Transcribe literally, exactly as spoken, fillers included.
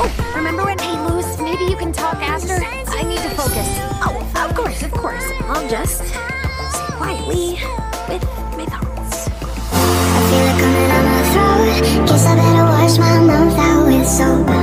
Oh, remember when... Hey, Luz, maybe you can talk after? I need to focus. Oh, of course, of course. I'll just sit quietly with my thoughts. I feel it coming on my throat. Guess I better wash my mouth out with soap.